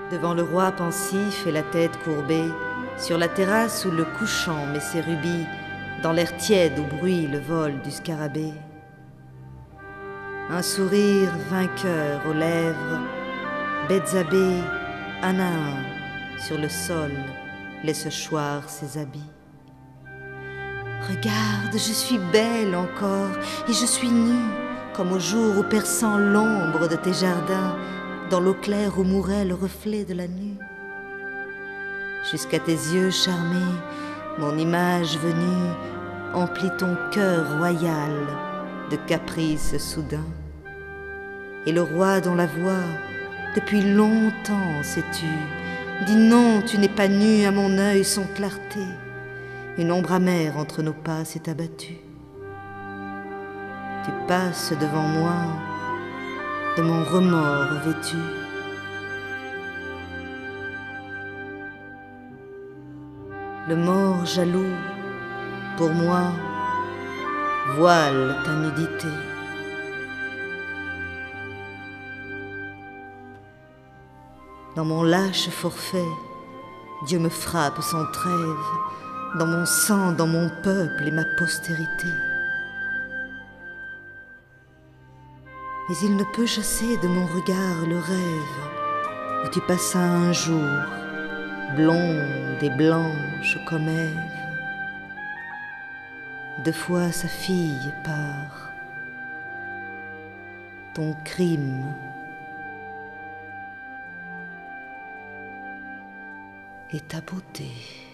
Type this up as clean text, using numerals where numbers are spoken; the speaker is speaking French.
Devant le roi pensif et la tête courbée, sur la terrasse où le couchant met ses rubis, dans l'air tiède où bruit le vol du scarabée. Un sourire vainqueur aux lèvres, Bethzabée, un à un, sur le sol, laisse choir ses habits. Regarde, je suis belle encore, et je suis nue, comme au jour où perçant l'ombre de tes jardins, dans l'eau claire où mourait le reflet de la nue. Jusqu'à tes yeux charmés, mon image venue emplit ton cœur royal de caprices soudains. Et le roi dont la voix, depuis longtemps, sais-tu, dit non, tu n'es pas nue à mon œil sans clarté. Une ombre amère entre nos pas s'est abattue. Tu passes devant moi, de mon remords vêtu. Le mort jaloux, pour moi, voile ta nudité. Dans mon lâche forfait, Dieu me frappe sans trêve, dans mon sang, dans mon peuple et ma postérité. Mais il ne peut chasser de mon regard le rêve où tu passas un jour, blonde et blanche comme Ève. 2 fois sa fille part, ton crime et ta beauté.